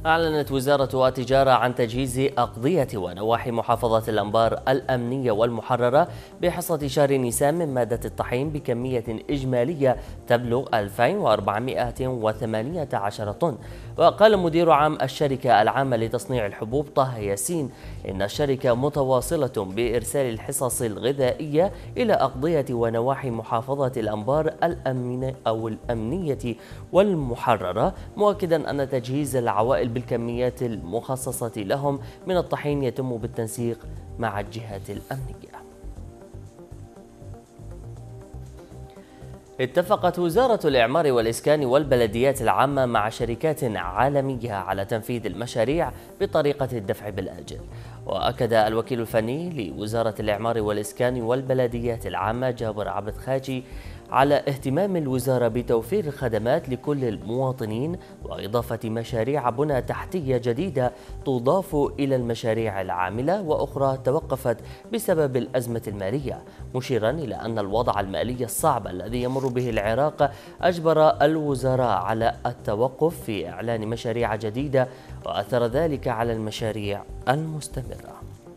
أعلنت وزارة التجارة عن تجهيز أقضية ونواحي محافظة الأنبار الأمنية والمحررة بحصة شهر نيسان من مادة الطحين بكمية إجمالية تبلغ 2418 طن. وقال مدير عام الشركة العامة لتصنيع الحبوب طه ياسين إن الشركة متواصلة بإرسال الحصص الغذائية إلى أقضية ونواحي محافظة الأنبار الأمنية والمحررة، مؤكدا أن تجهيز العوائل بالكميات المخصصة لهم من الطحين يتم بالتنسيق مع الجهات الأمنية. اتفقت وزارة الإعمار والإسكان والبلديات العامة مع شركات عالمية على تنفيذ المشاريع بطريقة الدفع بالآجل. وأكد الوكيل الفني لوزارة الإعمار والإسكان والبلديات العامة جابر عبد خاجي على اهتمام الوزارة بتوفير الخدمات لكل المواطنين وإضافة مشاريع بنى تحتية جديدة تضاف إلى المشاريع العاملة وأخرى توقفت بسبب الأزمة المالية، مشيرا إلى أن الوضع المالي الصعب الذي يمر به العراق أجبر الوزراء على التوقف في إعلان مشاريع جديدة وأثر ذلك على المشاريع المستمرة.